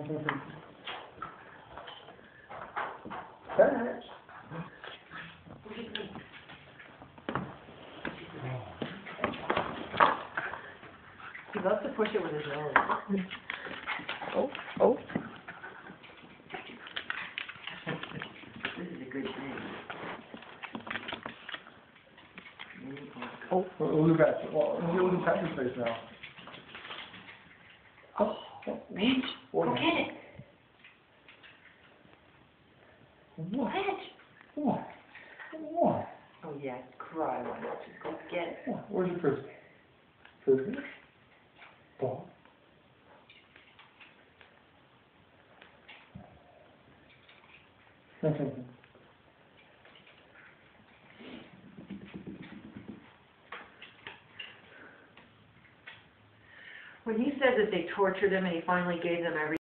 Fetch. He loves to push it with his nose. Oh, oh. This is a good thing. Oh. We'll do that. We'll do Patrick's face now. Oh, Pinch, go get it. What? Pinch. What? What? Oh yeah, cry. Why not just go get it? What? Where's your frisbee? Frisbee? Ball. When he said that they tortured him and he finally gave them everything.